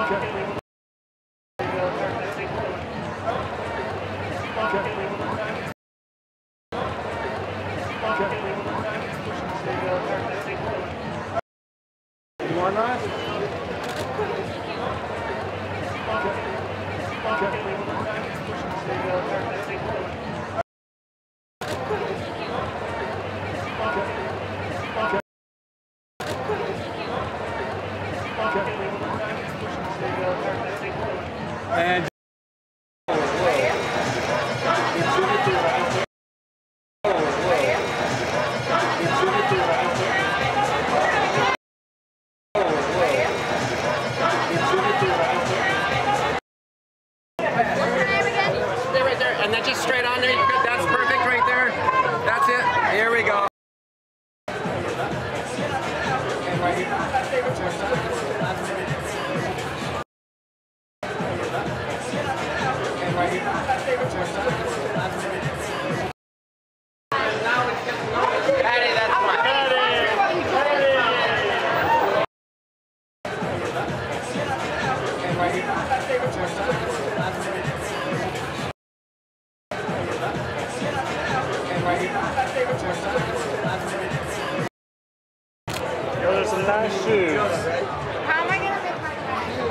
There's some nice shoes. How am I going to make my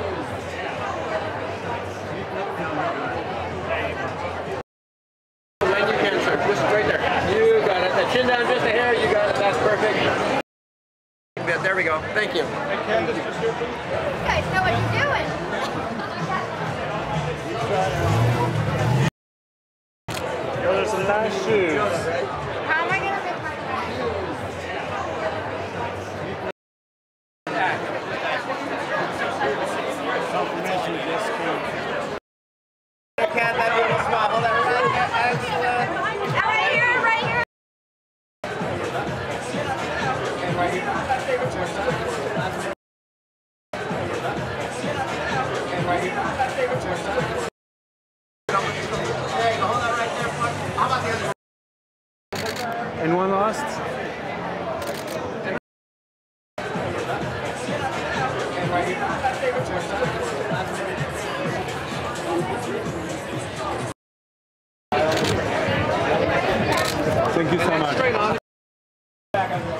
When you can, sir. Just right there. You got it. The chin down just a hair. You got it. That's perfect. There we go. Thank you. You guys know what you're doing. There's some nice shoes. How am I going to make my Confirmation of this code. Kat, that little small. Hold on. Excellent. Right here, right here. And right here. And right here. There you go. Hold on right there. How about the other one? And one last. And right here. Thank you so much. Straight on.